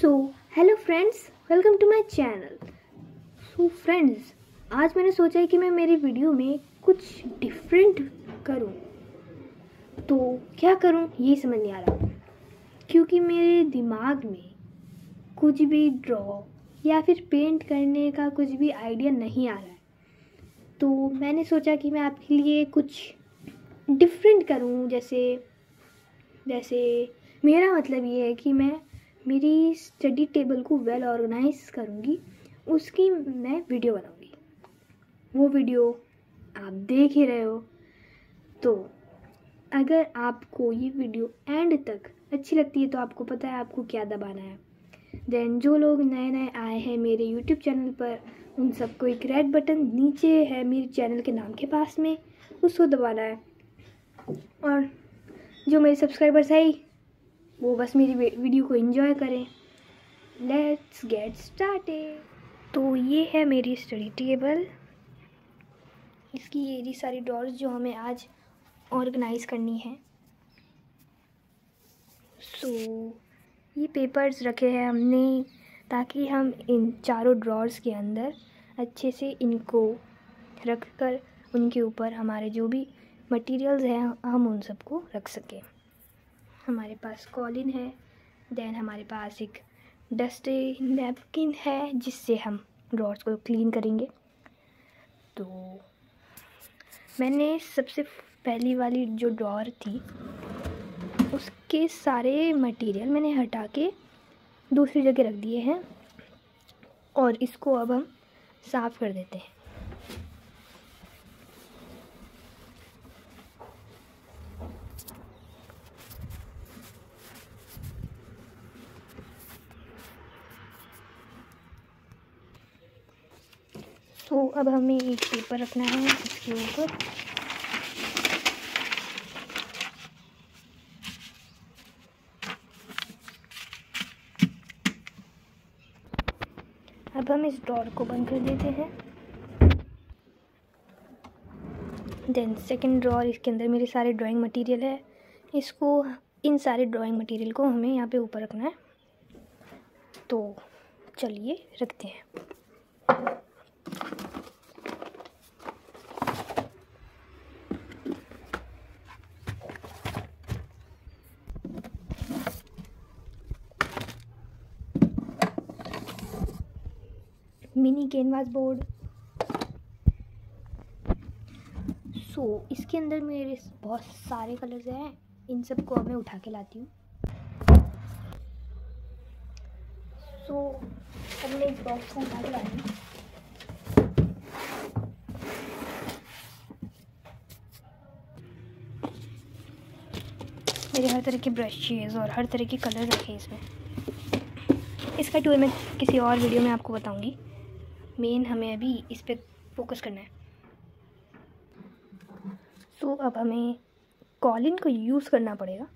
So hello friends, welcome to my channel. So friends, आज मैंने सोचा है कि मैं मेरी वीडियो में कुछ डिफरेंट करूं। तो क्या करूं ये समझ नहीं आ रहा, क्योंकि मेरे दिमाग में कुछ भी ड्रॉ या फिर पेंट करने का कुछ भी आइडिया नहीं आ रहा है। तो मैंने सोचा कि मैं आपके लिए कुछ डिफरेंट करूं। जैसे मेरा मतलब ये है कि मैं मेरी स्टडी टेबल को वेल ऑर्गेनाइज करूँगी, उसकी मैं वीडियो बनाऊँगी। वो वीडियो आप देख ही रहे हो। तो अगर आपको ये वीडियो एंड तक अच्छी लगती है तो आपको पता है आपको क्या दबाना है। देन जो लोग नए नए आए हैं मेरे यूट्यूब चैनल पर, उन सबको एक रेड बटन नीचे है मेरे चैनल के नाम के पास में, उसको दबाना है। और जो मेरे सब्सक्राइबर्स है वो बस मेरी वीडियो को एंजॉय करें। Let's get started. तो ये है मेरी स्टडी टेबल। इसकी ये सारी ड्रॉर्स जो हमें आज ऑर्गेनाइज करनी है। सो ये पेपर्स रखे हैं हमने ताकि हम इन चारों ड्रॉर्स के अंदर अच्छे से इनको रख कर उनके ऊपर हमारे जो भी मटेरियल्स हैं हम उन सबको रख सकें। हमारे पास कॉलिन है, देन हमारे पास एक डस्टी नैपकिन है जिससे हम ड्रॉर्स को क्लीन करेंगे। तो मैंने सबसे पहली वाली जो ड्रॉर थी उसके सारे मटेरियल मैंने हटा के दूसरी जगह रख दिए हैं और इसको अब हम साफ़ कर देते हैं। तो अब हमें एक पेपर रखना है इसके ऊपर। अब हम इस ड्रॉर को बंद कर देते हैं। देन सेकंड ड्रॉर, इसके अंदर मेरे सारे ड्राइंग मटेरियल है। इन सारे ड्राइंग मटेरियल को हमें यहाँ पे ऊपर रखना है। तो चलिए रखते हैं। Mini canvas board. इसके अंदर मेरे बहुत सारे कलर्स हैं, इन सब को अब मैं उठा के लाती हूँ। अब मैं इस बॉक्स को उठा के लाई हूँ। मेरे हर तरह के ब्रशेज़ और हर तरह के कलर रखे हैं इसमें। इसका टूल मैं किसी और वीडियो में आपको बताऊंगी। मेन हमें अभी इस पे फोकस करना है। अब हमें कॉलिन को यूज़ करना पड़ेगा।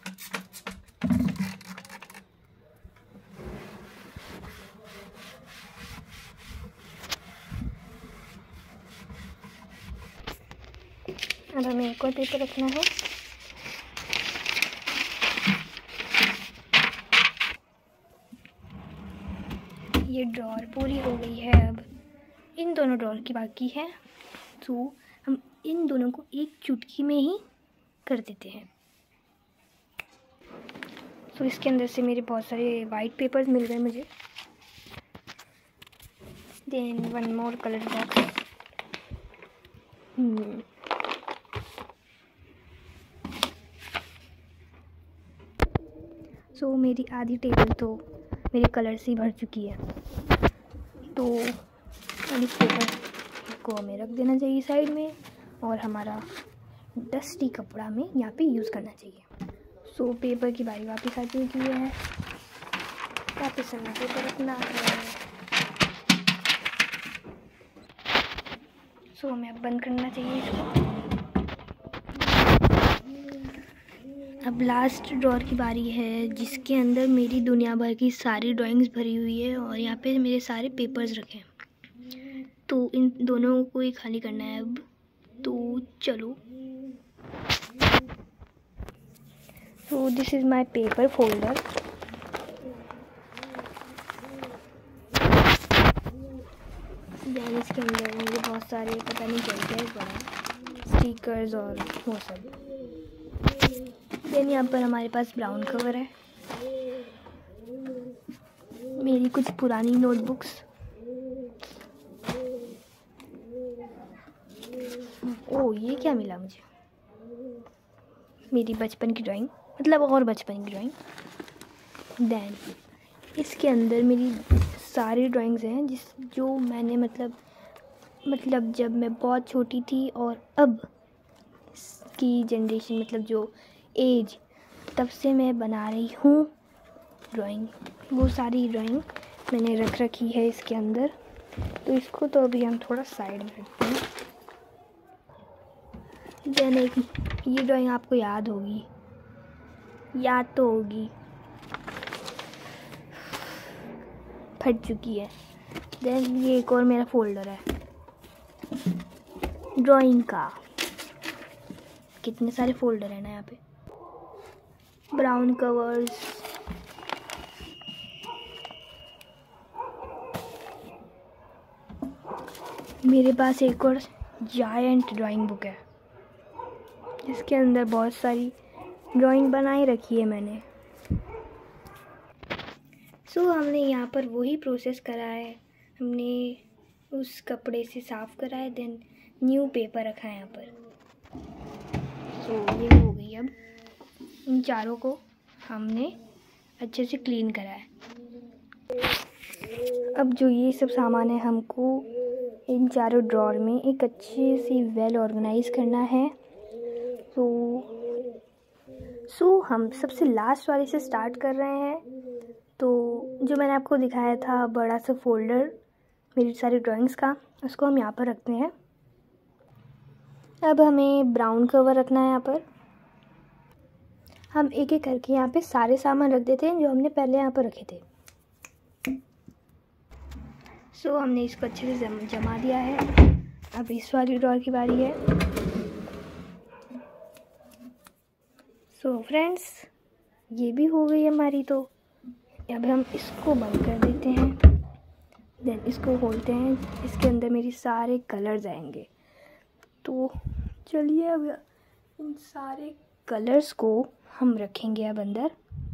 अब हमें एक और पेपर रखना है। ये ड्रॉर पूरी हो गई है। अब इन दोनों ड्रॉर की बाकी है, तो हम इन दोनों को एक चुटकी में ही कर देते हैं। तो इसके अंदर से मेरे बहुत सारे वाइट पेपर्स मिल गए मुझे। Then one more colour box. मेरी आधी टेबल तो मेरे कलर से ही भर चुकी है। तो इस पेपर को हमें रख देना चाहिए साइड में और हमारा डस्टी कपड़ा में यहाँ पे यूज़ करना चाहिए। पेपर की बारी वापस आ चुकी है। वापस हमें पेपर रखना है। हमें अब बंद करना चाहिए इसको। अब लास्ट ड्रॉर की बारी है जिसके अंदर मेरी दुनिया भर की सारी ड्राइंग्स भरी हुई है और यहाँ पे मेरे सारे पेपर्स रखे हैं। तो इन दोनों को ही खाली करना है अब। तो चलो। This is my paper folder. इसके अंदर मुझे बहुत सारे पता नहीं क्या पड़े स्टिकर्स और वो सब। देन यहाँ पर हमारे पास ब्राउन कवर है, मेरी कुछ पुरानी नोटबुक्स, ओह ये क्या मिला मुझे, मेरी बचपन की ड्राइंग, मतलब और बचपन की ड्राइंग। देन इसके अंदर मेरी सारी ड्राइंग्स हैं जो मैंने मतलब जब मैं बहुत छोटी थी और अब की जनरेशन मतलब जो एज तब से मैं बना रही हूँ ड्राइंग, वो सारी ड्राइंग मैंने रख रखी है इसके अंदर। तो इसको तो अभी हम थोड़ा साइड में रखते हैं। देन एक ये ड्राइंग आपको याद तो होगी, फट चुकी है। देन ये एक और मेरा फोल्डर है ड्राइंग का, कितने सारे फोल्डर हैं ना यहाँ पे, ब्राउन कवर्स, मेरे पास एक और जायंट ड्राइंग बुक है जिसके अंदर बहुत सारी ड्राइंग बनाई रखी है मैंने। हमने यहाँ पर वही प्रोसेस करा है, हमने उस कपड़े से साफ़ करा है, देन न्यू पेपर रखा है यहाँ पर। ये हो गई। अब इन चारों को हमने अच्छे से क्लीन करा है। अब जो ये सब सामान है हमको इन चारों ड्रॉर में एक अच्छे से वेल ऑर्गेनाइज करना है। सो हम सबसे लास्ट वाले से स्टार्ट कर रहे हैं। तो जो मैंने आपको दिखाया था बड़ा सा फोल्डर मेरी सारी ड्राइंग्स का, उसको हम यहाँ पर रखते हैं। अब हमें ब्राउन कवर रखना है यहाँ पर। हम एक एक करके यहाँ पे सारे सामान रख देते हैं जो हमने पहले यहाँ पर रखे थे। हमने इसको अच्छे से जमा दिया है। अब इस वाली ड्रॉर की बारी है। फ्रेंड्स ये भी हो गई हमारी। तो अब हम इसको बंद कर देते हैं, देन इसको खोलते हैं। इसके अंदर मेरी सारे कलर्स आएंगे। तो चलिए अब इन सारे कलर्स को हम रखेंगे अब अंदर।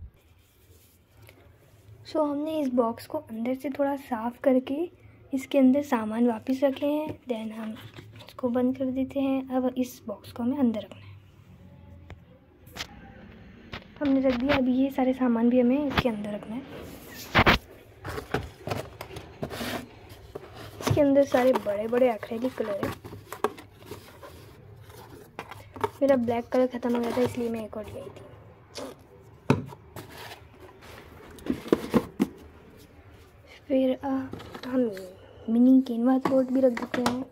हमने इस बॉक्स को अंदर से थोड़ा साफ़ करके इसके अंदर सामान वापस रखे हैं। देन हम इसको बंद कर देते हैं। अब इस बॉक्स को हमें अंदर रखना है। हमने रख दिया। अभी ये सारे सामान भी हमें इसके अंदर रखना है। इसके अंदर सारे बड़े बड़े एक्रेलिक कलर है। मेरा ब्लैक कलर ख़त्म हो गया था इसलिए मैं एक और ले आई थी। फिर हम मिनी कैनवास बोर्ड भी रख देते हैं।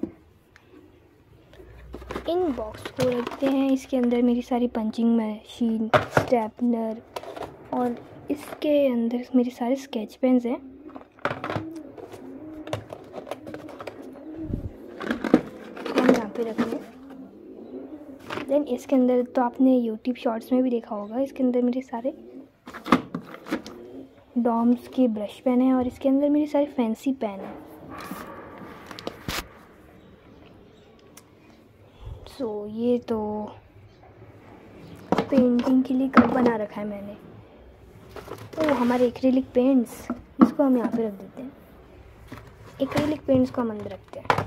इन बॉक्स को रखते हैं। इसके अंदर मेरी सारी पंचिंग मशीन, स्टेपनर और इसके अंदर मेरे सारे स्केच पेन्स हैं। हम यहाँ पे रख लें। देन इसके अंदर तो आपने यूट्यूब शॉर्ट्स में भी देखा होगा, इसके अंदर मेरे सारे डॉम्स के ब्रश पेन है और इसके अंदर मेरी सारी फैंसी पेन है। ये तो पेंटिंग के लिए कप बना रखा है मैंने। हमारे एक्रेलिक पेंट्स, इसको हम यहाँ पे रख देते हैं। एक्रेलिक पेंट्स को हम अंदर रखते हैं।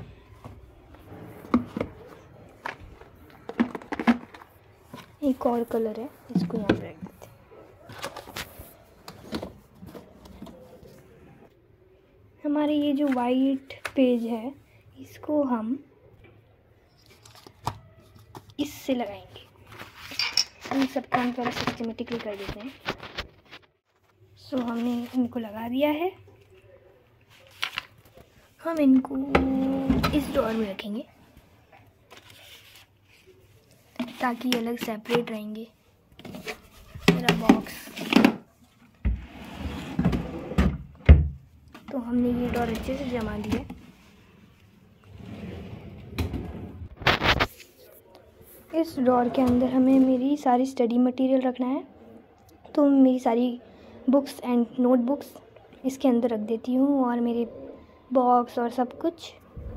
एक और कलर है, इसको यहाँ पे रख देते हैं। हमारे ये जो वाइट पेज है इसको हम इससे लगाएंगे। इन सब काम थोड़ा सिस्टमेटिकली कर देते हैं। हमने इनको लगा दिया है। हम इनको इस ड्रॉअर में रखेंगे ताकि ये अलग सेपरेट रहेंगे। मेरा बॉक्स, तो हमने ये ड्रॉअर अच्छे से जमा दिया। इस ड्रॉअर के अंदर हमें मेरी सारी स्टडी मटेरियल रखना है। तो मेरी सारी बुक्स एंड नोटबुक्स इसके अंदर रख देती हूँ और मेरे बॉक्स और सब कुछ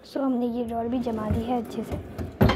सो हमने ये ड्रॉर भी जमा दी है अच्छे से।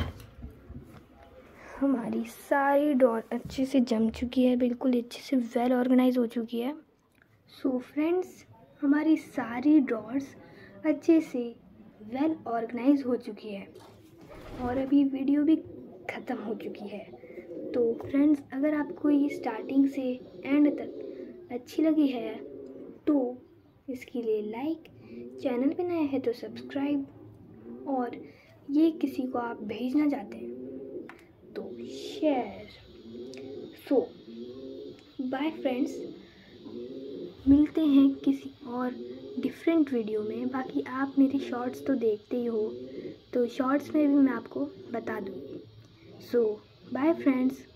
हमारी सारी ड्रॉर अच्छे से जम चुकी है, बिल्कुल अच्छे से वेल ऑर्गेनाइज हो चुकी है। सो फ्रेंड्स, हमारी सारी ड्रॉर्स अच्छे से वेल ऑर्गेनाइज हो चुकी है और अभी वीडियो भी ख़त्म हो चुकी है। तो फ्रेंड्स, अगर आपको ये स्टार्टिंग से एंड तक अच्छी लगी है तो इसके लिए लाइक, चैनल पे नया है तो सब्सक्राइब, और ये किसी को आप भेजना चाहते हैं तो शेयर। सो बाय फ्रेंड्स, मिलते हैं किसी और डिफरेंट वीडियो में। बाकी आप मेरे शॉर्ट्स तो देखते ही हो, तो शॉर्ट्स में भी मैं आपको बता दूँगी। So bye friends.